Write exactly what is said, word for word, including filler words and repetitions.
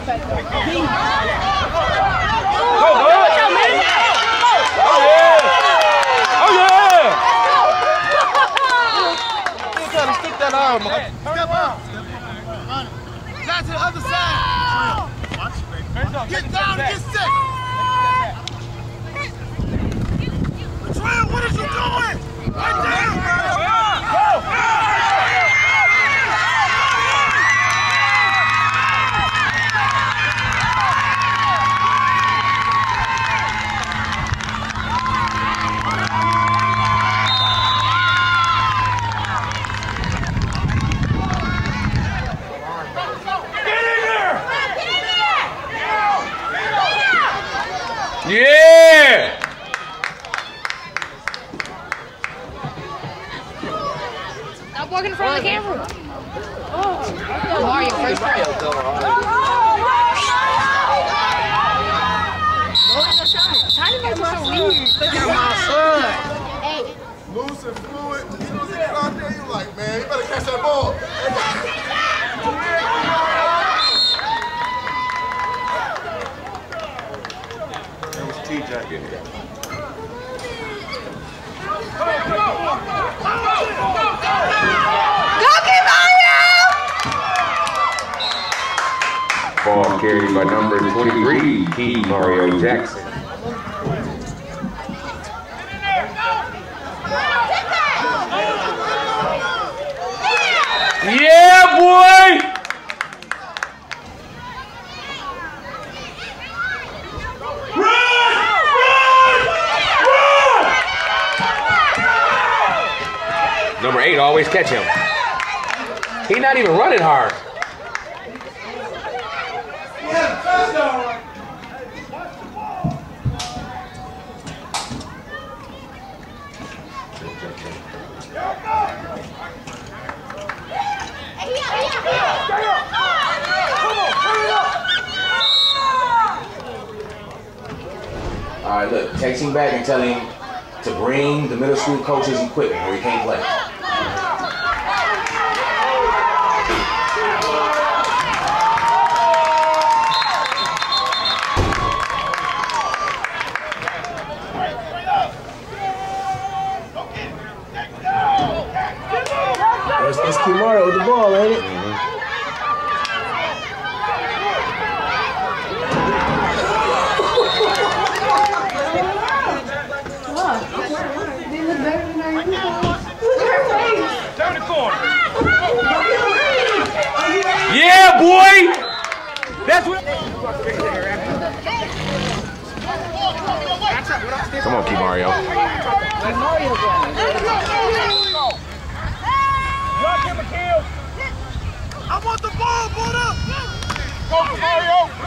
Down to the other side. Get down and get set. Trail, what are you doing? Right there. Yeah! Stop walking in front of the camera. Oh, Mario first. Tiny makes it so weird. Look at my son. Hey. Loose and fluid. You know, get out there, you like, man, you better catch that ball. Ball carried by number twenty-three, Key Mario Jackson. Yeah, boy! Number eight, always catch him. He's not even running hard. All right, look, text him back and tell him to bring the middle school coach's equipment or he can't play. That's, that's Key Mario with the ball, ain't it? Mm-hmm. Yeah, boy! That's what. Come on, Key Mario. I want the ball, Buddha! Go, Mario!